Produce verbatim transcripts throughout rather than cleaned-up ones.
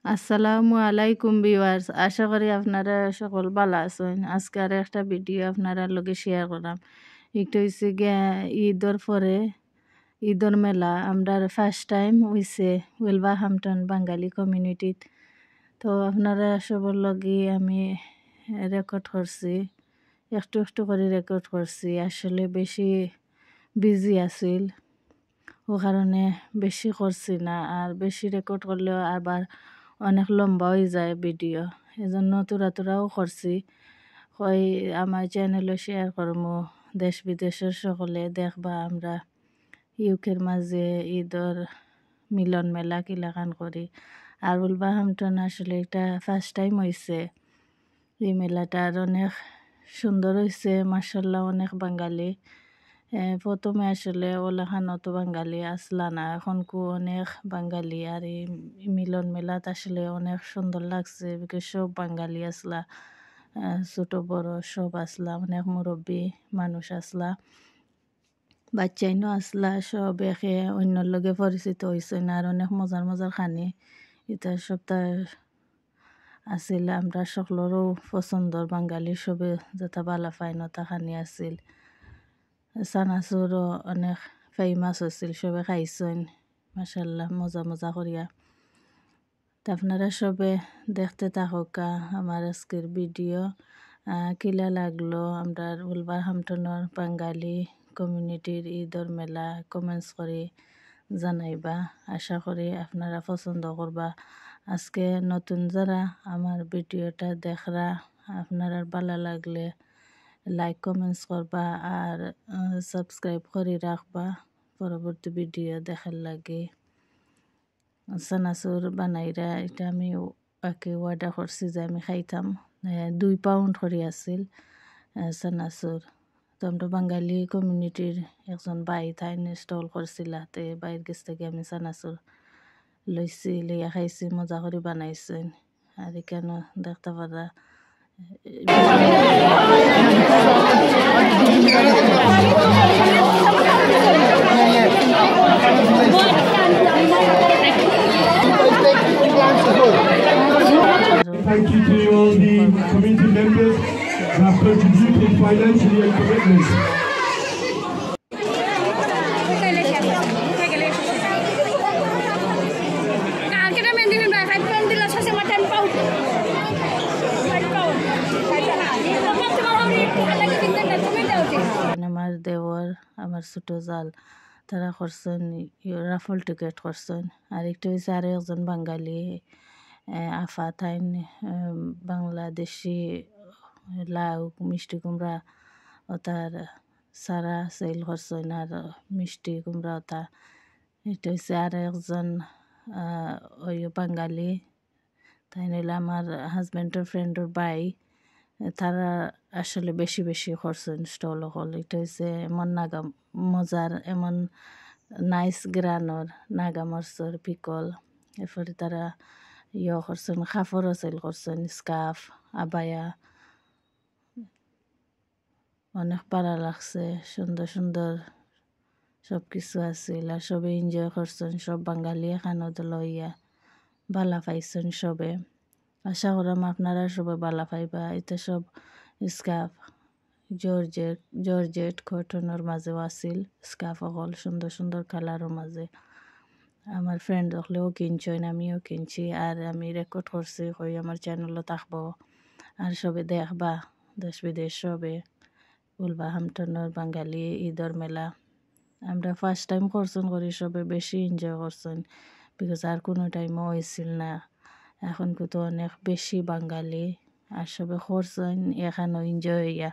আসসালামু আলাইকুম ভিউয়ার্স, আশা করি আপনারা সকল ভালো আছেন। আজকে আর একটা ভিডিও আপনারা লগে শেয়ার করলাম। একটা হয়েছে গিয়া ঈদর পরে ঈদর মেলা আমরা ফার্স্ট টাইম হয়েছে ওয়েলভারহ্যাম্পটন বাঙালি কমিউনিটিত। তো আপনারা সবর লগে আমি রেকর্ড করছি, একটু একটু করে রেকর্ড করছি। আসলে বেশি বিজি আছিল, ও কারণে বেশি করছি না, আর বেশি রেকর্ড করলেও আবার অনেক লম্বা হয়ে যায় ভিডিও, এজন্য তোরা তোরাও করছি। কই আমার চ্যানেলে শেয়ার করবো, দেশ বিদেশের সকলে দেখবা আমরা ইউকের মাঝে ঈদর মিলন মেলা কিলাখান করি। আর উলভারহ্যাম্পটন আসলে এটা ফার্স্ট টাইম হয়েছে এই মেলাটার, অনেক সুন্দর হয়েছে মাশাল্লাহ। অনেক বাঙালি, প্রথমে আসলে ওলাখান অত বাঙালি আসলা না, এখন কু অনেক বাঙালি। আর এই মিলন মেলাত আসলে অনেক সুন্দর লাগছে, বিকজ সব বাঙালি আসলা, ছোট বড় সব আসলা, অনেক মুরব্বী মানুষ আসলা, বাচ্চাইনও আসলা, সব একে অন্যর লগে পরিচিত হয়েছে না। আর অনেক মজার মজার খানি এটা সপ্তাহ আছিল, আমরা সকলেরও পছন্দর বাঙালি সবে যথা বালা ফাইনতা খানি আছিল। চানাচুরও অনেক ফেমাস হয়েছিল, সবে খাইছেন মাশাল্লাহ মজা মজা করিয়া। তা আপনারা সবে দেখতে থাকা আমার আজকের ভিডিও, কিলা লাগলো আমরা উলভারহ্যাম্পটনের বাঙালি কমিউনিটির ঈদর মেলা কমেন্টস করে জানাইবা। আশা করি আপনারা পছন্দ করবা। আজকে নতুন যারা আমার ভিডিওটা দেখরা, আপনারা ভালো লাগলে লাইক কমেন্টস করবা আর সাবস্ক্রাইব করে রাখবা পরবর্তী ভিডিও দেখার লাগে। চানাচুর বানাইরা এটা আমি একে অর্ডার করছি যে আমি খাইতাম, দুই পাউন্ড করে আছিল চানাচুর। তো আমরা বাঙালি কমিউনিটির একজন বাই তাই স্টল করছিল, তে বাইরের কাছ থেকে আমি চানাচুর লইছি, লইয়া খাইছি, মজা করে বানাইছেন। আর এখানে দেখতে পারা Thank you to all the community members who have contributed financially and commitments. আমার দেওয়ার, আমার ছোট জাল, তারা করছেন রাফল টিকেট করছেন। আর একটু হয়েছে আর একজন বাঙালি আফা থাইন বাংলাদেশি লাউ মিষ্টি কুমড়া ও তার সারা সেল করছেন, আর মিষ্টি কুমড়া ওটা। এটা হচ্ছে আর একজন ওই বাঙালি, তাই নিলে আমার হাজব্যান্ডের ফ্রেন্ডের বাই, তারা আসলে বেশি বেশি করছেন স্টল হল। এটা হচ্ছে এমন নাগা মজার, এমন নাইস গ্রানর নাগা মরচর পিকল। এরপরে তারা ইয়ে করছেন, কাপড়ও সেল করছেন, স্কার্ফ আবায়া, অনেক ভালো লাগছে, সুন্দর সুন্দর সব কিছু আছিল। আর সবে এনজয় করছেন, সব বাঙালি এখানে লইয়া বালা পাইছেন সবে। আশা করাম আপনারা সবাই বালা পাইবা। এটা সব স্কার্ফ জর্জেট জর্জেট কটনের মাঝেও আছিল, স্কার্ফ অকল সুন্দর সুন্দর কালারের মাঝে। আমার ফ্রেন্ড হলেও কিনছেন, আমিও কিনছি, আর আমি রেকর্ড করছি, কই আমার চ্যানেলও থাকবো, আর সবে দেখবা দেশ বিদেশ সবে উলভারহ্যাম্পটনের বাঙালি ঈদর মেলা। আমরা ফার্স্ট টাইম করছেন করি, সবে বেশি এনজয় করছেন, বিকজ আর কোনো টাইমও হয়েছিল না। এখন কিন্তু অনেক বেশি বাঙালি, আর সবে করছেন এখানেও এনজয় হইয়া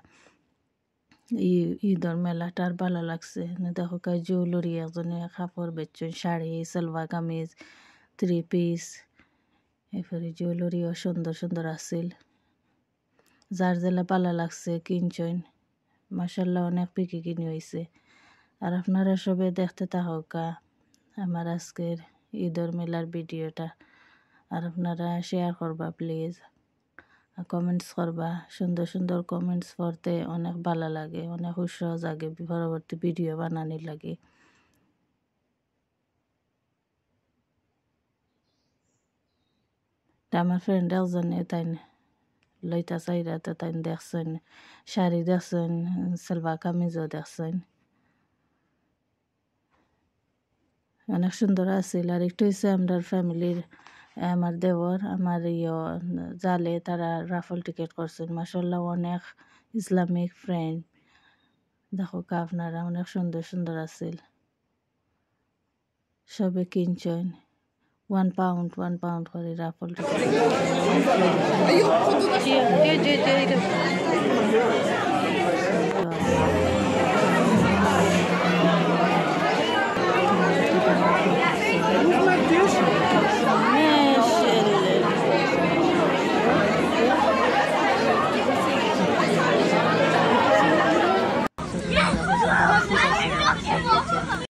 ঈদর মেলাটার ভালো লাগছে। দেখো কাজ জুয়েলারি, একজনে কাপড় বেচছেন, শাড়ি, সালোয়ার কামিজ, থ্রি পিস, এরপরে জুয়েলারিও সুন্দর সুন্দর আছিল। যার জেলা ভালো লাগছে কিনছেন মাশাল্লাহ, অনেক পিকি কিনি হয়েছে। আর আপনারা সবে দেখতে থাকা আমার আজকের ঈদর মেলার ভিডিওটা, আর আপনারা শেয়ার করবা প্লিজ, কমেন্টস করবা। সুন্দর সুন্দর কমেন্টস পড়তে অনেক ভালো লাগে, অনেক উৎসাহ জাগে পরবর্তী ভিডিও বানানোর লাগে। আমার ফ্রেন্ড একজনে তাই লইতা চাইরা তো তাই দেখছেন শাড়ি দেখছেন সালভার কামিজও দেখছেন অনেক সুন্দর আছিল। আর একটু হচ্ছে আমার ফ্যামিলির আমার দেবর আমার ইয়ে জালে তারা রাফল টিকিট করছেন মাশাআল্লাহ অনেক ইসলামিক ফ্রেন্ড দেখো আপনারা অনেক সুন্দর সুন্দর আছিল সবে কিনছেন ওয়ান পাউন্ড ওয়ান পাউন্ড করে রাফল টিকিট